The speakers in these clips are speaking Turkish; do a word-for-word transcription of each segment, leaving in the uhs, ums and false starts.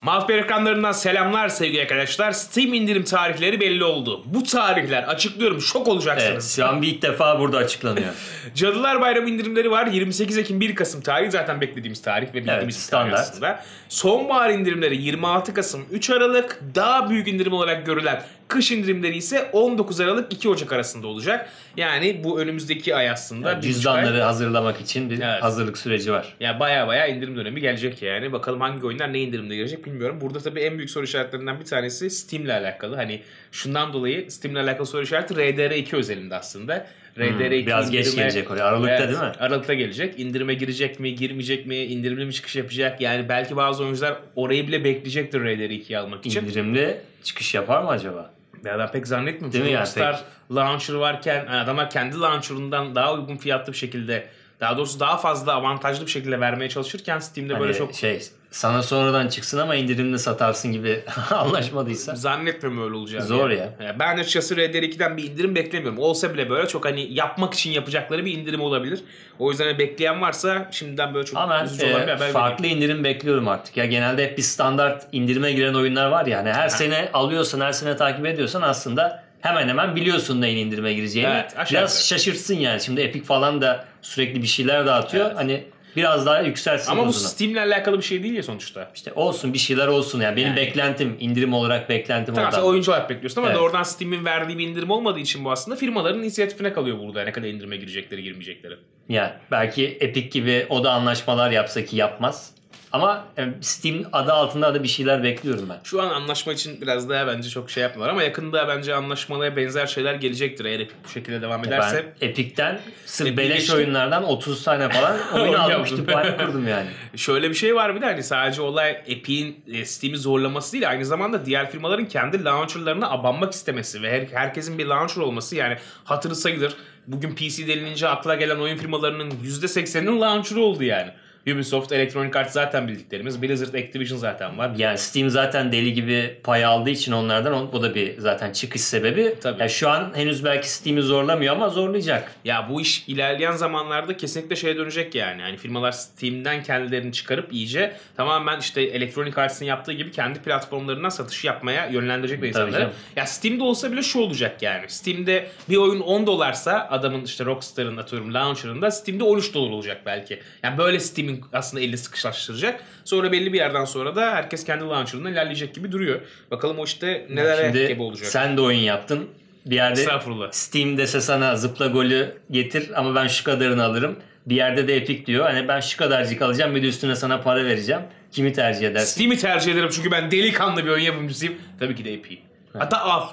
Mousepad ekranlarından selamlar sevgili arkadaşlar. Steam indirim tarihleri belli oldu. Bu tarihler, açıklıyorum, şok olacaksınız. Evet, şu an bir ilk defa burada açıklanıyor. Cadılar Bayramı indirimleri var. yirmi sekiz Ekim bir Kasım tarihi zaten beklediğimiz tarih ve bildiğimiz Evet, bir standart. tarih aslında. Sonbahar indirimleri yirmi altı Kasım üç Aralık. Daha büyük indirim olarak görülen kış indirimleri ise on dokuz Aralık iki Ocak arasında olacak. Yani bu önümüzdeki ay aslında. Yani cüzdanları hazırlamak için bir evet. hazırlık süreci var. Yani baya baya indirim dönemi gelecek yani. Bakalım hangi oyunlar ne indirimde gelecek bilmiyorum. Burada tabii en büyük soru işaretlerinden bir tanesi Steam'le alakalı. Hani şundan dolayı Steam'le alakalı soru işareti R D R iki özelinde aslında. R D R iki hmm, biraz indirime, geç gelecek oraya. Aralıkta evet, değil mi? Aralıkta gelecek. İndirime girecek mi, girmeyecek mi, indirimli mi çıkış yapacak? Yani belki bazı oyuncular orayı bile bekleyecektir R D R ikiyi almak için. İndirimli çıkış yapar mı acaba? Ya ben pek zannetmiyorum. Değil mi yani? Rockstar launcher varken yani adamlar kendi launcher'ından daha uygun fiyatlı bir şekilde, daha doğrusu daha fazla avantajlı bir şekilde vermeye çalışırken Steam'de hani böyle çok şey sana sonradan çıksın ama indirimli satarsın gibi anlaşmadıysa. Zannetmiyorum öyle olacağını. Zor yani. ya. Yani ben açıkçası R D R ikiden bir indirim beklemiyorum. Olsa bile böyle çok hani yapmak için yapacakları bir indirim olabilir. O yüzden hani bekleyen varsa şimdiden böyle çok ama üzücü ben, olan bir e, haber farklı vereyim. indirim bekliyorum artık. Ya genelde hep bir standart indirime giren oyunlar var ya. Hani her ha. sene alıyorsan, her sene takip ediyorsan aslında hemen hemen biliyorsun neyin indirime gireceğini. Evet, biraz yukarı. şaşırtsın yani. Şimdi Epic falan da sürekli bir şeyler dağıtıyor. Evet. Hani biraz daha yükselsin. Ama bu bozunu. Steam'le alakalı bir şey değil ya sonuçta. İşte olsun, bir şeyler olsun yani. Benim yani. beklentim, indirim olarak beklentim tamam, oradan. sen oyuncu olarak bekliyorsun ama evet. doğrudan Steam'in verdiği bir indirim olmadığı için bu aslında firmaların inisiyatifine kalıyor burada ne kadar indirime girecekleri, girmeyecekleri. Yani belki Epic gibi o da anlaşmalar yapsa ki yapmaz. Ama Steam adı altında da bir şeyler bekliyorum ben. Şu an anlaşma için biraz daha bence çok şey yapmıyorlar ama yakında bence anlaşmalara benzer şeyler gelecektir eğer Epic bu şekilde devam ederse. Ben Epic'ten sırf Epic beleş geçtim. oyunlardan otuz tane falan oyun aldım, kütüphane kurdum yani. Şöyle bir şey var bir de hani sadece olay Epic'in Steam'i zorlaması değil, aynı zamanda diğer firmaların kendi launcherlarına abanmak istemesi ve her, herkesin bir launcher olması, yani hatırı sayılır. Bugün P C denilince akla gelen oyun firmalarının yüzde sekseninin launcher'ı oldu yani. Ubisoft, Electronic Arts zaten bildiklerimiz. Blizzard, Activision zaten var. Yani Steam zaten deli gibi pay aldığı için onlardan, o da bir zaten çıkış sebebi. Tabii. Yani şu an henüz belki Steam'i zorlamıyor ama zorlayacak. Ya bu iş ilerleyen zamanlarda kesinlikle şeye dönecek yani. Yani firmalar Steam'den kendilerini çıkarıp iyice tamamen işte Electronic Arts'ın yaptığı gibi kendi platformlarından satış yapmaya yönlendirecek insanları. Ya Steam'de olsa bile şu olacak yani. Steam'de bir oyun on dolarsa adamın işte Rockstar'ın atıyorum launcher'ında, Steam'de on üç dolar olacak belki. Yani böyle Steam'in aslında elini sıkışlaştıracak. Sonra belli bir yerden sonra da herkes kendi launcher'ından ilerleyecek gibi duruyor. Bakalım o işte nelere gibi olacak. Sen de oyun yaptın. Bir yerde Steam dese sana zıpla golü getir ama ben şu kadarını alırım. Bir yerde de Epic diyor. Hani ben şu kadarcık alacağım, bir de üstüne sana para vereceğim. Kimi tercih edersin? Steam'i tercih ederim çünkü ben delikanlı bir oyun yapımcısıyım. Tabii ki de Epic. Hatta al.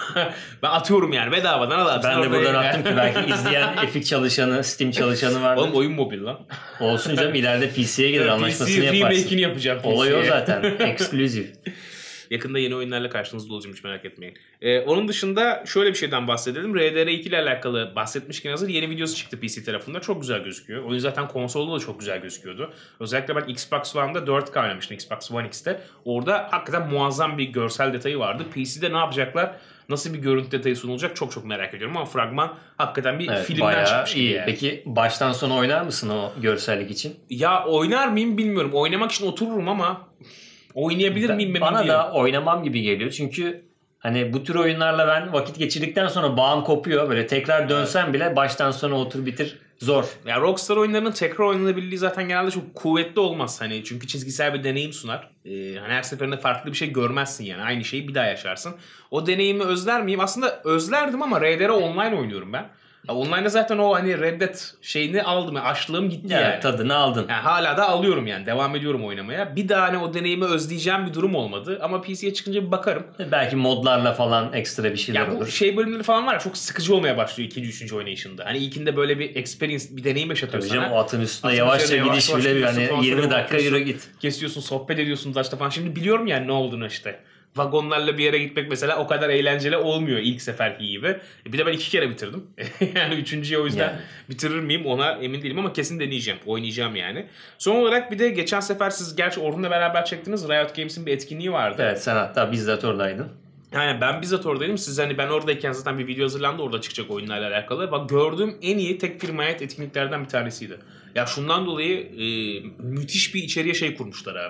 Ben atıyorum yani bedavadan al. Ben de buradan attım ki belki izleyen Epic çalışanı, Steam çalışanı vardır. Oğlum oyun mobil lan. Olsun canım, ileride P C'ye gelir, anlaşmasını P C yaparsın. remake'ini yapacağım P C'ye. Olay o zaten. Exclusive. Yakında yeni oyunlarla karşınızda olacağım, hiç merak etmeyin. Ee, onun dışında şöyle bir şeyden bahsedelim. R D R iki ile alakalı bahsetmişken hazır yeni videosu çıktı P C tarafında. Çok güzel gözüküyor. Oyun zaten konsolda da çok güzel gözüküyordu. Özellikle ben Xbox One'da dört K oynamıştım. Xbox One X'te. Orada hakikaten muazzam bir görsel detayı vardı. P C'de ne yapacaklar? Nasıl bir görüntü detayı sunulacak? Çok çok merak ediyorum ama fragman hakikaten bir evet, filmden çıkmış iyi. Yani. Peki baştan sona oynar mısın o görsellik için? Ya oynar mıyım bilmiyorum. Oynamak için otururum ama oynayabilir miyim? Ben, bana da oynamam gibi geliyor. Çünkü hani bu tür oyunlarla ben vakit geçirdikten sonra bağım kopuyor. Böyle tekrar dönsem evet. bile baştan sona otur bitir zor. Ya Rockstar oyunlarının tekrar oynanabilirliği zaten genelde çok kuvvetli olmaz. Hani çünkü çizgisel bir deneyim sunar. Ee, hani her seferinde farklı bir şey görmezsin yani. Aynı şeyi bir daha yaşarsın. O deneyimi özler miyim? Aslında özlerdim ama R D R online oynuyorum ben. Ya online'da zaten o hani Red Dead şeyini aldım. Yani açlığım gitti evet, yani. Tadını aldın. Yani hala da alıyorum yani. Devam ediyorum oynamaya. Bir daha hani o deneyimi özleyeceğim bir durum olmadı. Ama P C'ye çıkınca bir bakarım. Belki modlarla falan ekstra bir şeyler ya olur. Bu şey bölümleri falan var ya, çok sıkıcı olmaya başlıyor ikinci, üçüncü oynayışında. Hani ilkinde böyle bir experience, bir deneyim yaşatıyor Tabii sana. Canım, o atın üstüne atın yavaşça gidiş yavaş yavaş bile bir hani yirmi dakika yürü git. Kesiyorsun, sohbet ediyorsun taşta falan. Şimdi biliyorum yani ne olduğunu işte. Vagonlarla bir yere gitmek mesela o kadar eğlenceli olmuyor ilk seferki gibi. Bir de ben iki kere bitirdim. Yani üçüncüye o yüzden yani. Bitirir miyim ona emin değilim ama kesin deneyeceğim. Oynayacağım yani. Son olarak bir de geçen sefer siz gerçi Orhun'la beraber çektiniz. Riot Games'in bir etkinliği vardı. Evet, sen hatta bizzat oradaydın. Yani ben bizzat oradaydım. Siz hani ben oradayken zaten bir video hazırlandı orada çıkacak oyunlarla alakalı. Bak gördüğüm en iyi tek firmaya ait etkinliklerden bir tanesiydi. Ya şundan dolayı e, müthiş bir içeriye şey kurmuşlar abi.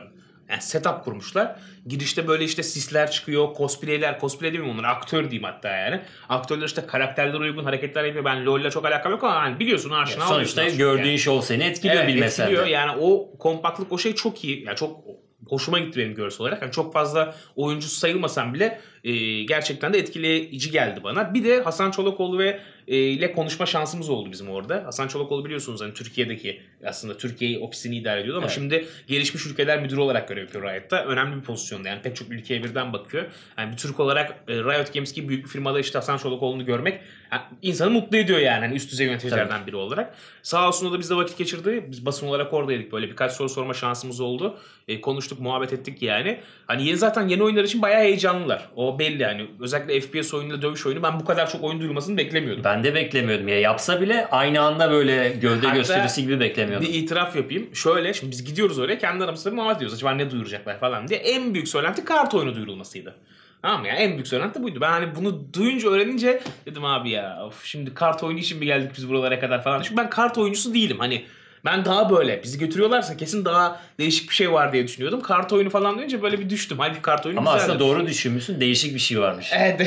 Yani setup kurmuşlar. Girişte böyle işte sisler çıkıyor, cosplayler, cosplay değil mi onlar? Aktör diyeyim hatta yani. Aktörler işte karakterlere uygun hareketler yapıyor. Ben LoL'le çok alakam yok ama hani biliyorsun aşina yani sonuçta gördüğün yani. Show seni etkiliyor evet, bilmesen etkiliyor. de. Yani o kompaktlık o şey çok iyi. Yani çok hoşuma gitti benim görsel olarak. Yani çok fazla oyuncusu sayılmasam bile e, gerçekten de etkileyici geldi bana. Bir de Hasan Çolakoğlu ve e, ile konuşma şansımız oldu bizim orada. Hasan Çolakoğlu biliyorsunuz hani Türkiye'deki aslında Türkiye ofisini idare ediyordu ama evet. Şimdi gelişmiş ülkeler müdürü olarak görev yapıyor Riot'ta. Önemli bir pozisyonda yani pek çok ülkeye birden bakıyor. Yani bir Türk olarak e, Riot Games gibi büyük bir firmada işte Hasan Çolakoğlu'nu görmek yani insanı mutlu ediyor yani hani üst düzey yöneticilerden Tabii. biri olarak. Sağ olsun da bizde vakit geçirdi. Biz basın olarak oradaydık. Böyle birkaç soru sorma şansımız oldu. E, konuştuk, muhabbet ettik yani. Hani yeni, zaten yeni oyunlar için bayağı heyecanlılar. O belli yani. Özellikle F P S oyunuyla dövüş oyunu ben bu kadar çok oyun duyurmasını beklemiyordum. Ben de beklemiyordum ya. Yapsa bile aynı anda böyle gövde Hatta gösterisi gibi beklemiyordum. Bir itiraf yapayım. Şöyle şimdi biz gidiyoruz oraya kendi aramızda muhabbet ediyoruz. Acaba ne duyuracaklar falan diye. En büyük söylenti kart oyunu duyurulmasıydı. Tamam ya en büyük söylenti buydu. Ben hani bunu duyunca öğrenince dedim abi ya of, şimdi kart oyunu için mi geldik biz buralara kadar falan. Çünkü ben kart oyuncusu değilim. Hani ben daha böyle bizi götürüyorlarsa kesin daha değişik bir şey var diye düşünüyordum. Kart oyunu falan deyince böyle bir düştüm. Halbuki kart oyunu ama aslında doğru düşünmüşsün. Değişik bir şey varmış. Evet.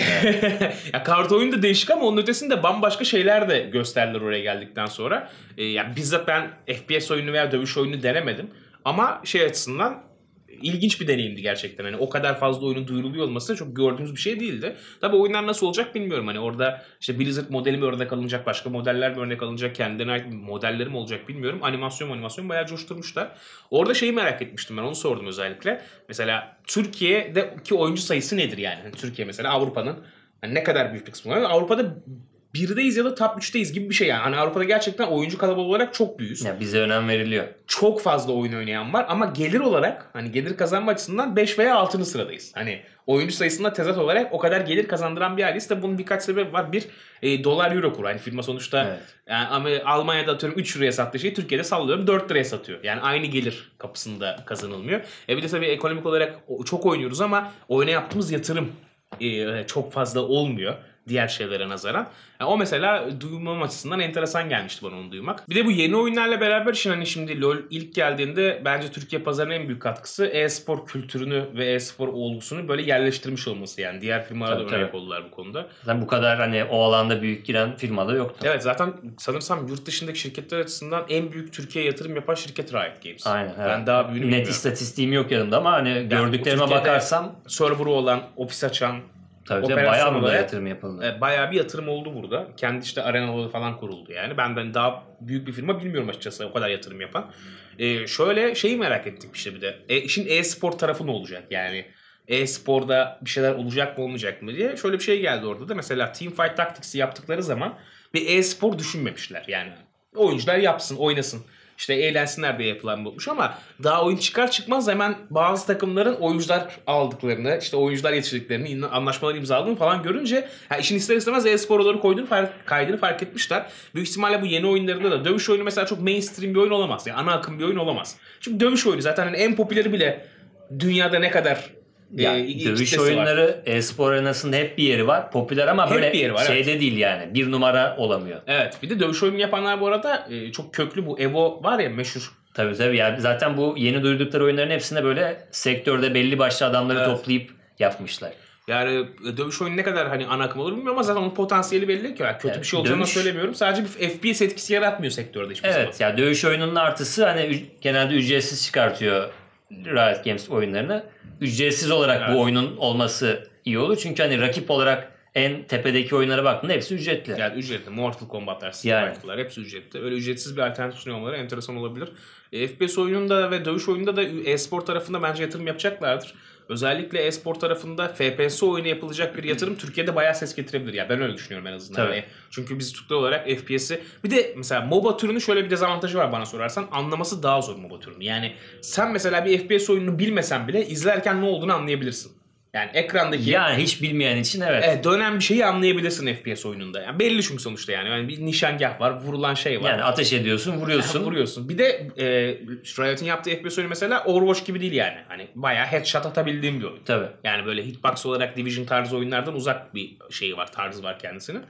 Ya kart oyunu da değişik ama onun ötesinde bambaşka şeyler de gösterdiler oraya geldikten sonra. Ee, yani bizzat ben F P S oyunu veya dövüş oyunu denemedim. Ama şey açısından İlginç bir deneyimdi gerçekten. Hani o kadar fazla oyunun duyuruluyor olması çok gördüğümüz bir şey değildi. Tabii oyunlar nasıl olacak bilmiyorum. Hani orada işte Blizzard modeli mi örnek alınacak, başka modeller mi örnek alınacak, kendilerine ait modelleri mi olacak bilmiyorum. Animasyon animasyon bayağı coşturmuşlar. Orada şeyi merak etmiştim ben, onu sordum özellikle. Mesela Türkiye'deki oyuncu sayısı nedir yani? Yani Türkiye mesela Avrupa'nın hani ne kadar büyük bir kısmı var? Avrupa'da birdeyiz ya da top üçteyiz gibi bir şey yani. Hani Avrupa'da gerçekten oyuncu kalabalığı olarak çok büyüğüz. Ya bize önem veriliyor. Çok fazla oyun oynayan var ama gelir olarak hani gelir kazanma açısından beş veya altıncı sıradayız. Hani oyuncu sayısında tezat olarak o kadar gelir kazandıran bir aileyiz. Tabi bunun birkaç sebebi var. Bir e, dolar euro kuru. Hani firma sonuçta evet. yani, ama Almanya'da atıyorum üç liraya sattığı şeyi Türkiye'de sallıyorum dört liraya satıyor. Yani aynı gelir kapısında kazanılmıyor. E bir de tabii ekonomik olarak çok oynuyoruz ama oyuna yaptığımız yatırım e, çok fazla olmuyor. Diğer şeylere nazaran. Yani o mesela duymam açısından enteresan gelmişti bana onu duymak. Bir de bu yeni oyunlarla beraber şimdi hani şimdi LoL ilk geldiğinde bence Türkiye pazarının en büyük katkısı e-spor kültürünü ve e-spor olgusunu böyle yerleştirmiş olması yani. Diğer firmalar da örnek oldular bu konuda. Zaten bu kadar hani o alanda büyük giren firma da yoktu. Evet zaten sanırsam yurt dışındaki şirketler açısından en büyük Türkiye'ye yatırım yapan şirket Riot Games. Aynen. Evet. Ben daha büyüğünü Net bilmiyorum. İstatistiğim yok yanımda ama hani yani gördüklerime bakarsam. Server'ı olan, ofis açan, tabii tabii bayağı bir yatırım yapıldı. Bayağı bir yatırım oldu burada. Kendi işte arenaları falan kuruldu yani. Ben ben daha büyük bir firma bilmiyorum açıkçası o kadar yatırım yapan. Ee, şöyle şeyi merak ettik işte bir de. E, işin e-spor tarafı ne olacak yani? E-sporda bir şeyler olacak mı olmayacak mı diye. Şöyle bir şey geldi orada da. Mesela Teamfight Tactics'i yaptıkları zaman bir e-spor düşünmemişler yani. Oyuncular yapsın, oynasın. İşte eğlensinler diye yapılan bulmuş ama daha oyun çıkar çıkmaz hemen bazı takımların oyuncular aldıklarını, işte oyuncular yetiştirdiklerini, anlaşmaları imzaladığını falan görünce yani işin ister istemez e-sporları koyduğunu fark, kaydını fark etmişler. Büyük ihtimalle bu yeni oyunlarında da dövüş oyunu mesela çok mainstream bir oyun olamaz. Yani ana akım bir oyun olamaz. Çünkü dövüş oyunu zaten hani en popüleri bile dünyada ne kadar ya, e, dövüş oyunları var. E-spor arenasında hep bir yeri var. Popüler ama hep böyle bir yeri var, şeyde evet. Değil yani. Bir numara olamıyor. Evet. Bir de dövüş oyunu yapanlar bu arada e, çok köklü bu Evo var ya meşhur. Tabii tabii. Yani zaten bu yeni duydukları oyunların hepsinde böyle sektörde belli başlı adamları evet. Toplayıp yapmışlar. Yani dövüş oyunu ne kadar hani ana akım olur bilmiyorum ama zaten onun potansiyeli belli ki. Yani kötü evet, bir şey olacağını dövüş... söylemiyorum. Sadece bir F P S etkisi yaratmıyor sektörde hiçbir zaman. Evet. Ya yani dövüş oyununun artısı hani genelde ücretsiz çıkartıyor Riot Games oyunlarını. Ücretsiz olarak evet. Bu oyunun olması iyi olur. Çünkü hani rakip olarak en tepedeki oyunlara baktığında hepsi ücretli. Yani ücretli. Mortal Kombat'lar, Street Fighter'lar hepsi ücretli. Öyle ücretsiz bir alternatif sunuyor olmaları enteresan olabilir. E, F P S oyununda ve dövüş oyununda da e-spor tarafında bence yatırım yapacaklardır. Özellikle e-spor tarafında F P S oyunu yapılacak bir yatırım Türkiye'de bayağı ses getirebilir. Yani ben öyle düşünüyorum en azından. Yani çünkü biz Türkler olarak F P S'i... Bir de mesela MOBA türünün şöyle bir dezavantajı var bana sorarsan. Anlaması daha zor MOBA türünü. Yani sen mesela bir F P S oyununu bilmesen bile izlerken ne olduğunu anlayabilirsin. Yani ekrandaki... Yani hiç bilmeyen için evet. Evet, dönen bir şeyi anlayabilirsin F P S oyununda. Yani belli çünkü sonuçta yani. Yani bir nişangah var, vurulan şey var. Yani ateş ediyorsun, vuruyorsun. vuruyorsun. Bir de e, Riot'un yaptığı F P S oyunu mesela Overwatch gibi değil yani. Hani bayağı headshot atabildiğim bir oyun. Tabii. Yani böyle hitbox olarak Division tarzı oyunlardan uzak bir şeyi var, tarzı var kendisinin.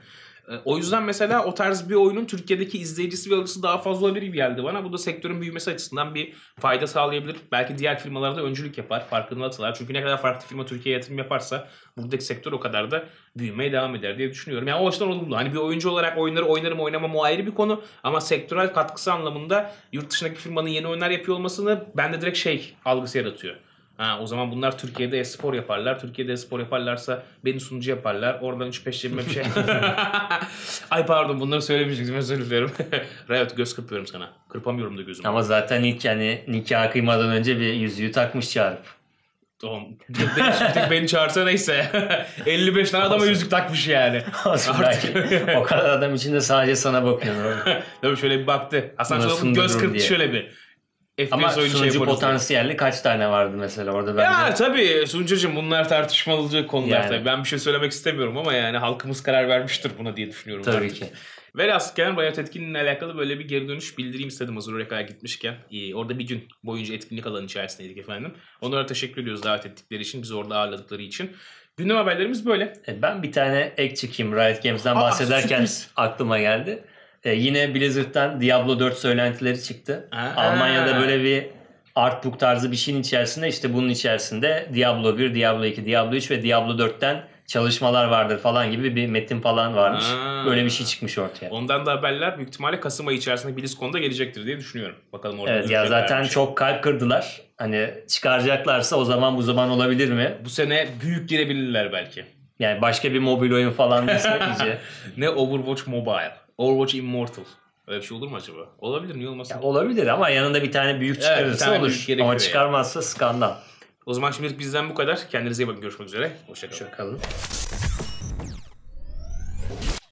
O yüzden mesela o tarz bir oyunun Türkiye'deki izleyicisi ve alıcısı daha fazla olabilir gibi geldi bana. Bu da sektörün büyümesi açısından bir fayda sağlayabilir. Belki diğer firmalarda öncülük yapar, farkında atılar. Çünkü ne kadar farklı firma Türkiye'ye yatırım yaparsa buradaki sektör o kadar da büyümeye devam eder diye düşünüyorum. Yani o açıdan olumlu. Hani bir oyuncu olarak oyunları oynarım oynamam o ayrı bir konu. Ama sektörel katkısı anlamında yurt dışındaki firmanın yeni oyunlar yapıyor olmasını bende direkt şey algısı yaratıyor. Ha, o zaman bunlar Türkiye'de e-spor yaparlar. Türkiye'de e-spor yaparlarsa beni sunucu yaparlar. Oradan üç beş cebime bir şey. Ay pardon bunları söylemeyecektim. Özür dilerim. Riot göz kırpıyorum sana. Kırpamıyorum da gözümü. Ama zaten ilk yani nikah kıymadan önce bir yüzüğü takmış çağırıp. Tamam. Tek beni çağırsa neyse. elli beş tane adama yüzük takmış yani. Belki o kadar adam içinde sadece sana bakıyor. Tabii şöyle bir baktı. Hasan Çalık'ın göz kırptı şöyle bir. F P S ama sunucu şey potansiyelli diye. Kaç tane vardı mesela orada bence? Ya tabii sunucucum bunlar tartışmalı konular yani. tabii. Ben bir şey söylemek istemiyorum ama yani halkımız karar vermiştir buna diye düşünüyorum. Tabii artık. ki. Velhasıl Riot etkinliğiyle alakalı böyle bir geri dönüş bildireyim istedim hazır oraya kadar gitmişken. Ee, orada bir gün boyunca etkinlik alanı içerisindeydik efendim. Onlara teşekkür ediyoruz davet ettikleri için, bizi orada ağırladıkları için. Gündem haberlerimiz böyle. E ben bir tane ek çıkayım Riot Games'den bahsederken sürpriz. Aklıma geldi. E yine Blizzard'dan Diablo dört söylentileri çıktı. Aa. Almanya'da böyle bir artbook tarzı bir şeyin içerisinde işte bunun içerisinde Diablo bir, Diablo iki, Diablo üç ve Diablo dörtten çalışmalar vardır falan gibi bir metin falan varmış. Aa. Böyle bir şey çıkmış ortaya. Ondan da haberler büyük ihtimalle Kasım ayı içerisinde BlizzCon'da gelecektir diye düşünüyorum. Bakalım orada. Evet ya zaten çok kalp kırdılar. Hani çıkaracaklarsa o zaman bu zaman olabilir mi? Bu sene büyük girebilirler belki. Yani başka bir mobil oyun falan iyice. Ne Overwatch Mobile, Overwatch Immortal. Öyle bir şey olur mu acaba? Olabilir, niye olmasın? Ya olabilir ama yanında bir tane büyük çıkarırsa evet, tane olur. Büyük ama çıkarmazsa yani. Skandal. O zaman şimdilik bizden bu kadar. Kendinize iyi bakın. Görüşmek üzere. Hoşça kalın. Hoşça kalın.